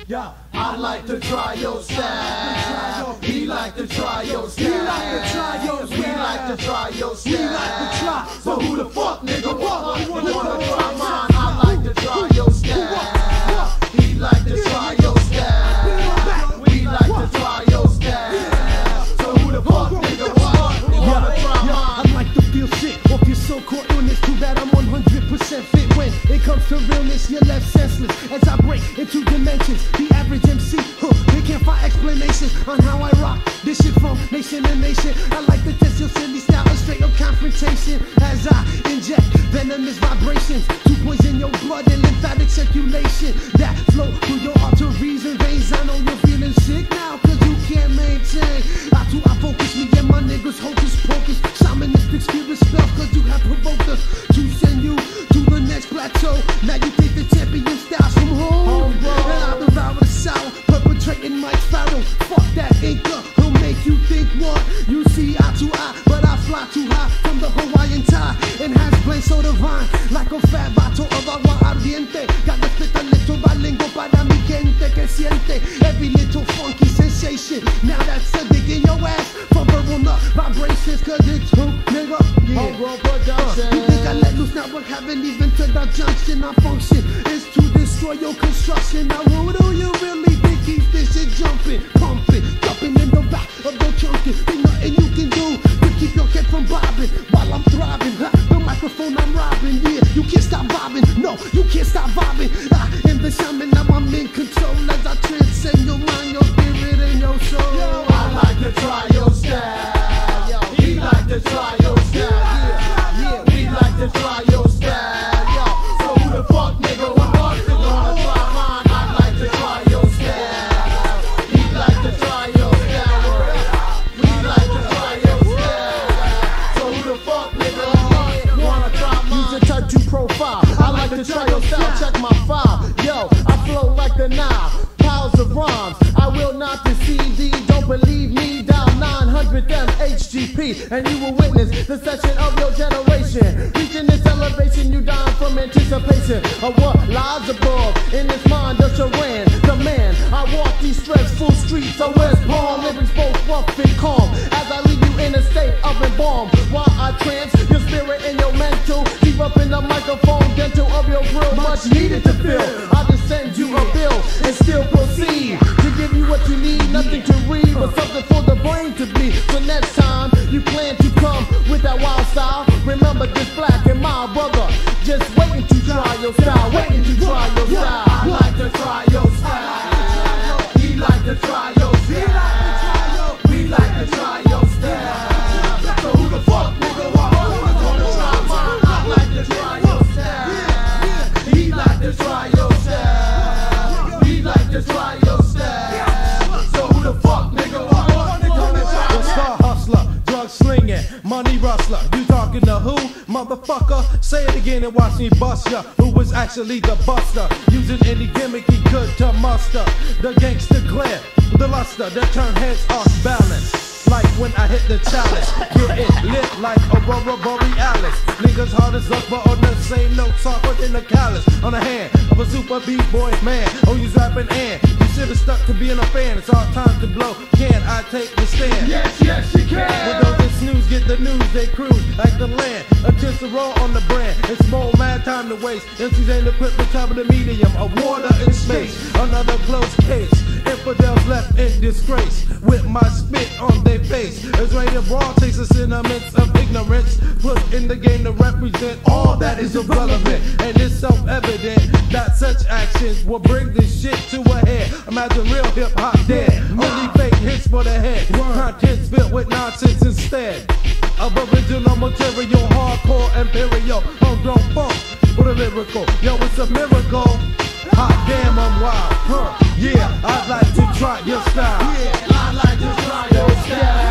Yeah, I like to try your style. He like to try your style. He like to try your style. We like to try your style. We like to try. So who the fuck, nigga, wanna try mine? I like to try your style. He like to try your style. We like to try your style. So who the fuck, nigga, wanna try mine? I like to feel shit off your so-called illness. Too bad I'm 100% fit when it comes to realness. You're left senseless as I break into dimensions. The average MC, they can't find explanations on how I rock this shit from nation to nation. I like to test your silly style, a straight up confrontation as I inject venomous vibrations to poison your blood and lymphatic circulation that flow through your arteries and veins. I know you're feeling sick now cause you can't maintain. I focus me and my niggas hocus pocus, shamanistic spirit spells cause you have provoked us to send you to the next plateau. Now you take the champion styles from home, and I devour the sour, perpetrating Mike Sparrow. Fuck that Inca, he'll make you think what you see eye to eye, but I fly too high from the Hawaiian tie and has blend so divine like a fat bottle of agua ardiente. Got to spit a little bilingual para mi gente que siente every little funky sensation. Now that's a dig in your ass for verbal nut vibrations cause it's who, nigga, yeah. You think I let loose, now we haven't even to the junction. Our function is to destroy your construction. Now who do you really think keeps this shit jumping, pumping, jumping in the back of the chunking? Ain't nothing you can do to keep your head from bobbing while I'm thriving. The microphone I'm robbing, yeah, you can't stop bobbing. No, you can't stop bobbing. I am the shaman, now I'm in control as I transcend your mind, your spirit, and your soul. Yo, I like to try your style. He like to try your style. Yeah, we like to try your style. Yo, so who the fuck, nigga, wanna try mine? I like to try your style. He like to try your style. We like to try your style. So who the fuck, nigga, wanna try mine? Use a type 2 profile. I like to try your style. Check my file. Yo, I flow like the Nile. Piles of rhymes. I will not deceive thee. Don't believe me. Dial 900 MHGP, and you will witness the session of your generation. Reaching this elevation, you dying from anticipation of what lies above. In this mind of Sharan, the man. I walk these stressful streets of West Palm, living both rough and calm. As I leave you in a state of embalm, while I trance your spirit and your mental. Deep up in the microphone, dental of your grill, much needed to fill. I just send you a bill and still proceed to give you what you need. Nothing to read, but something for the brain to bleed. So next time you plan to come with that wild style, remember this black and mild brother just waiting to try your style, waiting to try your style. I like to try your style. He like to try your style. We like to try your style. So who the fuck, nigga, wanna try mine? I like to try your style. He like to try your style. We like to try your style. So who the fuck, nigga, wanna try mine? Star hustler, drug slinging, money rustler. You talking to who, motherfucker? Say it again and watch me bust ya. Who was actually the buster? Using any gimmick he could to muster the gangster glare, the luster that turn heads off balance. Like when I hit the challenge, getting lit like Aurora Borealis. Niggas hard as up, but on the same note, softer than the callus on the hand of a super B-boy man. Oh, you rapping and you should've stuck to being a fan. It's all time to blow. Can I take the stand? Yes, yes, you can. When those that snooze get the news, they cruise like the land. A chance to roll on the brand. It's more mad time to waste. MCs ain't equipped to cover the medium of water and space. Another close case. Infidels left in disgrace with my spit on their face. It's rated broad, takes the sentiments of ignorance put in the game to represent all that is irrelevant. And it's self-evident that such actions will bring this shit to a head. Imagine real hip-hop dead, only fake hits for the head. Contents filled with nonsense instead of original material, hardcore, imperial, homegrown funk with a lyrical. Yo, it's a miracle. Hot damn, I'm wild. Yeah, I'd like to try your style. Yeah, I like to try your style.